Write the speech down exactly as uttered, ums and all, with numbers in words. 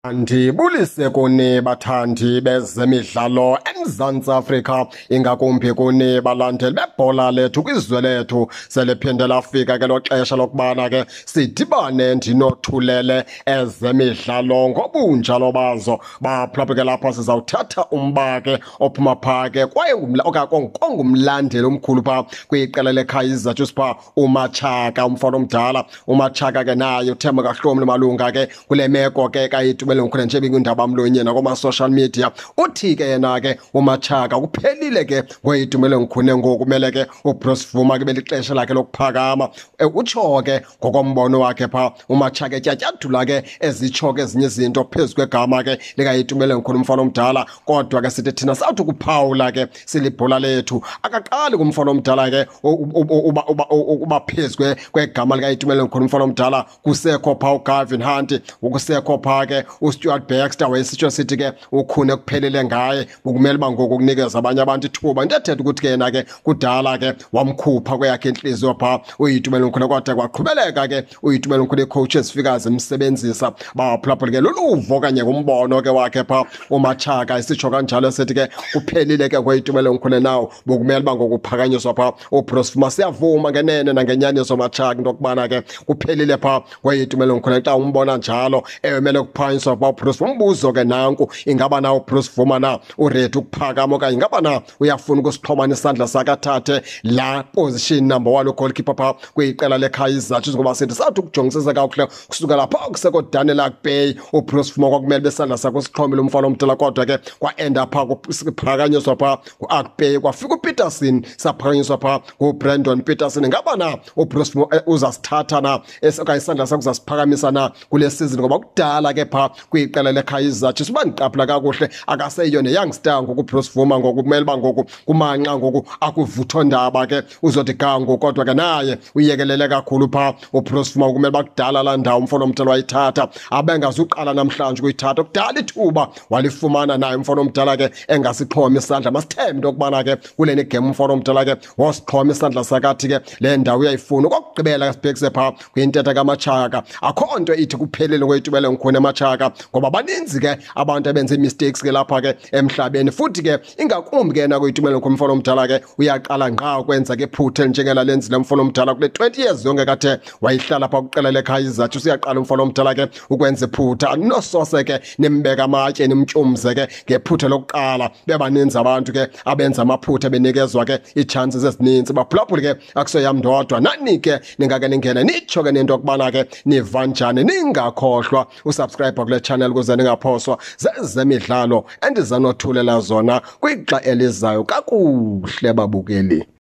Ndibulise kuni bathandi bezemidlalo eMzantsi Afrika, ingakumbi kuni balandeli bebhola lethu kwizwe lethu. Seliphinde lafika ke lo xesha lokubana ke sidibane ndinothulele ezemidlalo ngobunjalo bazo. Baphlaphe ke lapha sizawuthatha umba ke ophuma phaa ke kwaye ongumlandeli omkhulu phaa kwiqela leKaizer Chiefs phaa, uMachaka, umfana omdala. uMachaka ke naye uthemba kahlomle malunga ke kule meko ke kayitu Khune nje bingundaba mlonyeni nakoma social media. Uthi ke yena ke uMachaka kuphelile ke ngoyitumele Khune ngoku kumele ke uBruce Vuma ke belixesha lakhe lokuphakama. Utsho ke ngokombono wakhe pha uMachaka etyatyadula ke ezitsho ke ezinye izinto phezu kwegama ke likayitumele Khune umfana omdala. Kodwa ke sithi thina sawuthi kuphawula ke silibhola lethu akaqali kumfana omdala ke uba uba phezu kwegama likayitumele Khune umfana omdala. Kusekho pha uGavin Hunt, ukusekho pha ke uStuart Baxter wayesitsho sithi ke uKhune kuphelele ngaye ukumele uba ngoku kunikeza abanye abantu ithuba. Into ethetha ukuthi ke yena ke kudala ke wamkhupha kweyakhe inhliziyo phaa uyitumele Khune, kodwa kwaqhubeleka ke uyitumele Khune coaches fika zimsebenzisa baphulaphula ke loluvo kanye ngumbono ke wakhe phaa uMachaka isitsho kanjalo esithi ke kuphelile ke ngoyitumele Khune nawo bokumele uba ngoku kuphakanyiswa phaa uBruce Vuma. Siyavuma ngenene nangenyaniso Machaka into yokubana ke kuphelile phaa ngoyitumele Khune. Xa umbona njalo emele kuphakanyiswa phaa uBruce Vuma, umbuzo ke nanku, ingaba na uBruce Vuma na uready ukuphakama okanye ingaba na uyafuna ukusixhomana isandla sakathathe la position number one goalkeeper phaa kwiqela leKaizer Chiefs, ngoba sithi sathi ukujongisisa kakuhle kusuka lapha kuseko Daniel Akbey uBruce Vuma kwakumele besandla sakho sixhomile umfana omdala, kodwa ke kwaenda phaa kuphakanyiswa phaa uAkbey kwafika uPeterson saphakanyiswa phaa nguBrandon Peterson. Ingaba na uBruce Vuma uzasithatha na okanye isandla sakho uzasiphakamisa na kule season, ngoba kudala ke phaa kwiqela leKaizer Chiefs bandiqaphela kakuhle akaseyiyo neyoungster ngoku uBruce Vuma ngoku kumele uba ngoku kumanqa ngoku akuvutho ndaba ke uzothi gango, kodwa ke naye uyekelele kakhulu phaa uBruce Vuma kumele bakudala laa ndawo umfana omdala wayithatha abengazuqala namhlanje ukuyithatha. Kudala ithuba walifumana naye umfana omdala ke engasixhomi isandla. Masithembe into yokubana ke kule negame umfana omdala ke wasixhoma isandla sakathi ke le ndawo uyayifuna. Okokugqibela ke sibhekise phaa kwintetha kaMachaka, akho nto ithi kuphelele ngoyitumele Khune Machaka, ngoba baninzi ke abantu abenze mistakes ke lapha ke emhlabeni, futhi ke ingakumbi ke nakuyitumele Khune umfana omdala ke uyaqala ngqa ukwenza ke phuthe njengela lenzile umfana omdala kule twenty years yonke kathe wayihlala phaa kuqela leKaizer Chiefs. Uyaqala umfana omdala ke ukwenza iphutha, nosose ke nimbeka amatye nimtyumze ke ngephutha lokuqala. Bebaninzi abantu ke abenza amaphutha benikezwa ke ii-chances ezininzi. Baphulaphuli ke akusoyam ndodwa, nani ke ningake ningene nitsho ke nento yokubana ke niva njani. Ningakhohlwa usubscribe kule channel ukuze ningaphoswa zezemidlalo endizanothulela zona kwixa elizayo kakuhle babukeli.